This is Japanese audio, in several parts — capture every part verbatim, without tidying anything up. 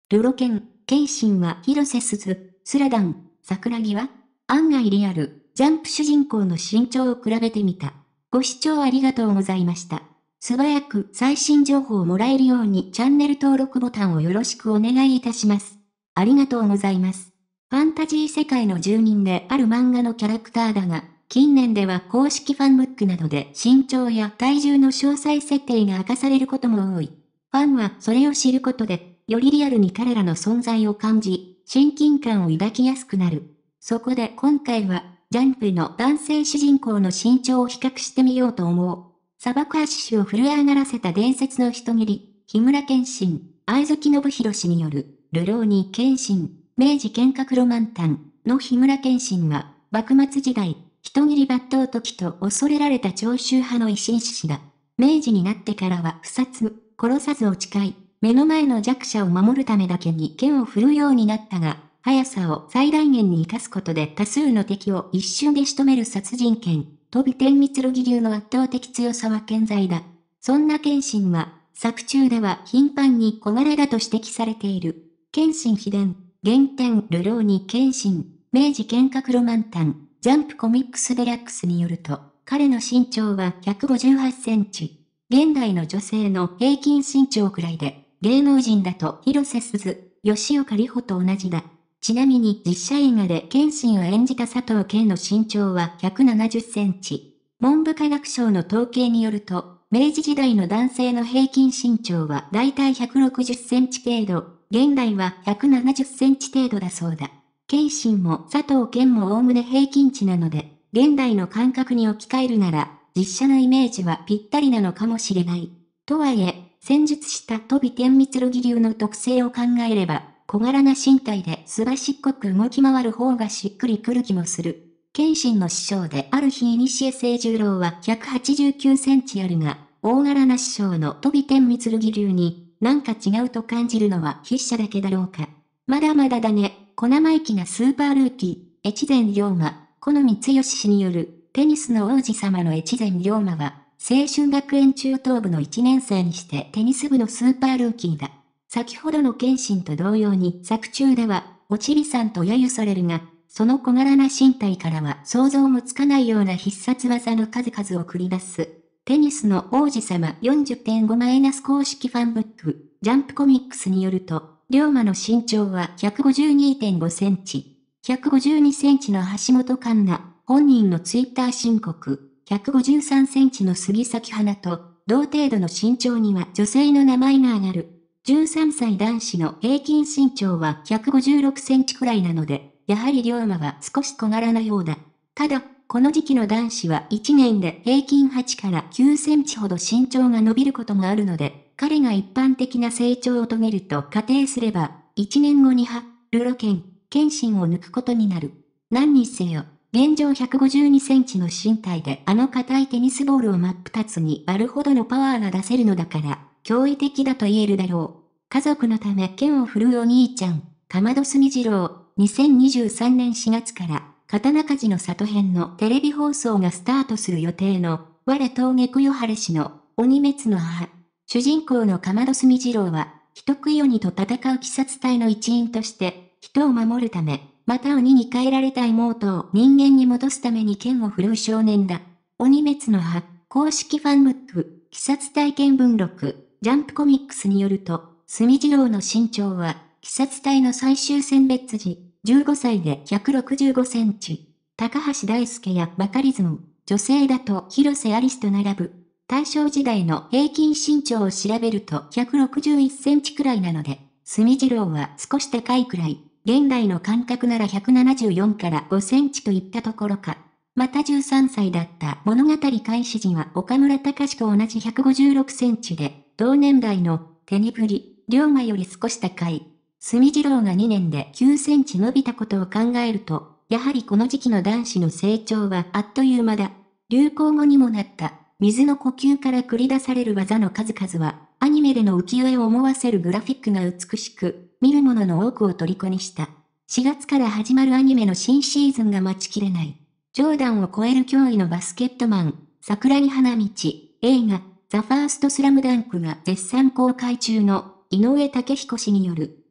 ルロケン、ケンシンは広瀬すず、スラダン、桜木は案外リアル、ジャンプ主人公の身長を比べてみた。ご視聴ありがとうございました。素早く最新情報をもらえるようにチャンネル登録ボタンをよろしくお願いいたします。ありがとうございます。ファンタジー世界の住人である漫画のキャラクターだが、近年では公式ファンブックなどで身長や体重の詳細設定が明かされることも多い。ファンはそれを知ることで、よりリアルに彼らの存在を感じ、親近感を抱きやすくなる。そこで今回は、ジャンプの男性主人公の身長を比較してみようと思う。砂漠アシシを震え上がらせた伝説の人斬り、日村謙信、相月信弘氏による、流浪に謙信、明治剣閣ロマンタンの日村謙信は、幕末時代、人斬り抜刀時と恐れられた長州派の維新志士だ。明治になってからは不殺、殺さずを誓い、目の前の弱者を守るためだけに剣を振るようになったが、速さを最大限に活かすことで多数の敵を一瞬で仕留める殺人剣、飛び天蜜剣流の圧倒的強さは健在だ。そんな謙信は、作中では頻繁に小柄だと指摘されている。謙信秘伝、原点流浪に謙信、明治剣閣ロマンタン、ジャンプコミックスデラックスによると、彼の身長はひゃくごじゅうはちセンチ。現代の女性の平均身長くらいで、芸能人だと広瀬すず、吉岡里帆と同じだ。ちなみに実写映画で謙信を演じた佐藤健の身長はひゃくななじゅっセンチ。文部科学省の統計によると、明治時代の男性の平均身長はだいたいひゃくろくじゅっセンチ程度、現代はひゃくななじゅっセンチ程度だそうだ。謙信も佐藤健も概ね平均値なので、現代の感覚に置き換えるなら、実写のイメージはぴったりなのかもしれない。とはいえ、戦術した飛び天蜜剣流の特性を考えれば、小柄な身体ですばしっこく動き回る方がしっくりくる気もする。謙信の師匠である日西清十郎はひゃくはちじゅうきゅうセンチあるが、大柄な師匠の飛び天蜜剣流に、なんか違うと感じるのは筆者だけだろうか。まだまだだね、小生意気なスーパールーキー、越前龍馬、好み剛氏による、テニスの王子様の越前龍馬は、青春学園中等部のいちねん生にしてテニス部のスーパールーキーだ。先ほどの謙信と同様に作中では、おちびさんと揶揄されるが、その小柄な身体からは想像もつかないような必殺技の数々を繰り出す。テニスの王子様 よんじゅってんご 公式ファンブック、ジャンプコミックスによると、龍馬の身長は ひゃくごじゅうにてんごセンチ。ひゃくごじゅうにセンチの橋本環奈、本人のツイッター申告、ひゃくごじゅうさんセンチの杉咲花と、同程度の身長には女性の名前が挙がる。じゅうさんさい男子の平均身長はひゃくごじゅうろくセンチくらいなので、やはり龍馬は少し小柄なようだ。ただ、この時期の男子はいちねんで平均はちからきゅうセンチほど身長が伸びることもあるので、彼が一般的な成長を遂げると仮定すれば、いちねんごには、ルロケン、謙信を抜くことになる。何にせよ、現状ひゃくごじゅうにセンチの身体であの硬いテニスボールを真っ二つに割るほどのパワーが出せるのだから、驚異的だと言えるだろう。家族のため剣を振るうお兄ちゃん、かまどすみ次郎、にせんにじゅうさんねんしがつから、刀鍛冶の里編のテレビ放送がスタートする予定の、我峠くよはれ氏の、鬼滅の母。主人公のかまどすみ次郎は、人食い鬼と戦う鬼殺隊の一員として、人を守るため、また鬼に変えられた妹を人間に戻すために剣を振るう少年だ。鬼滅の母、公式ファンブック、鬼殺隊見聞録、ジャンプコミックスによると、墨次郎の身長は、鬼殺隊の最終選別時、じゅうごさいでひゃくろくじゅうごセンチ。高橋大輔やバカリズム、女性だと広瀬アリスと並ぶ。大正時代の平均身長を調べるとひゃくろくじゅういちセンチくらいなので、墨次郎は少し高いくらい。現代の感覚ならひゃくななじゅうよんからごセンチといったところか。またじゅうさんさいだった物語開始時は岡村隆史と同じひゃくごじゅうろくセンチで、同年代の手に振り、龍馬より少し高い。墨次郎がにねんできゅうセンチ伸びたことを考えると、やはりこの時期の男子の成長はあっという間だ。流行語にもなった、水の呼吸から繰り出される技の数々は、アニメでの浮世絵を思わせるグラフィックが美しく、見る者の多くを虜にした。しがつから始まるアニメの新シーズンが待ちきれない。ジョーダンを超える驚異のバスケットマン、桜木花道、映画、ザ・ファーストスラムダンクが絶賛公開中の井上武彦氏による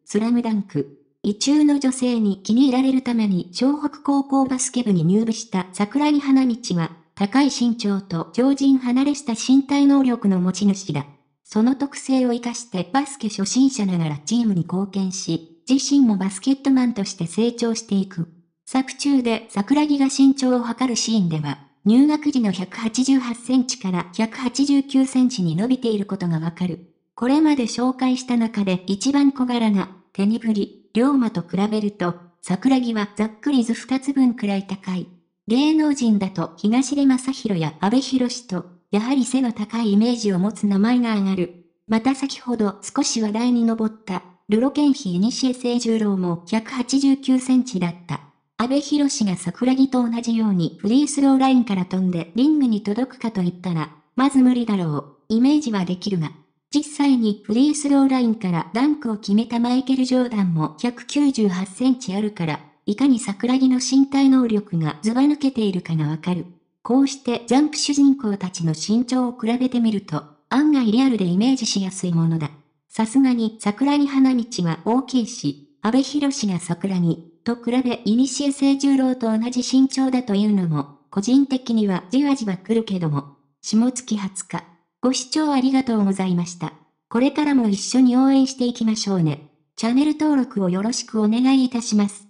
スラムダンク。意中の女性に気に入られるために湘北高校バスケ部に入部した桜木花道は、高い身長と常人離れした身体能力の持ち主だ。その特性を活かしてバスケ初心者ながらチームに貢献し、自身もバスケットマンとして成長していく。作中で桜木が身長を測るシーンでは、入学時のひゃくはちじゅうはちセンチからひゃくはちじゅうきゅうセンチに伸びていることがわかる。これまで紹介した中で一番小柄な、手にぶり、龍馬と比べると、桜木はざっくり図二つ分くらい高い。芸能人だと東出昌大や阿部寛と、やはり背の高いイメージを持つ名前が挙がる。また先ほど少し話題に上った、ルロケンヒ西江清十郎もひゃくはちじゅうきゅうセンチだった。阿部寛が桜木と同じようにフリースローラインから飛んでリングに届くかと言ったら、まず無理だろう。イメージはできるが。実際にフリースローラインからダンクを決めたマイケル・ジョーダンもひゃくきゅうじゅうはちセンチあるから、いかに桜木の身体能力がずば抜けているかがわかる。こうしてジャンプ主人公たちの身長を比べてみると、案外リアルでイメージしやすいものだ。さすがに桜木花道は大きいし、阿部寛が桜木と比べ西江清十郎と同じ身長だというのも、個人的にはじわじわ来るけども、下月はつか。ご視聴ありがとうございました。これからも一緒に応援していきましょうね。チャンネル登録をよろしくお願いいたします。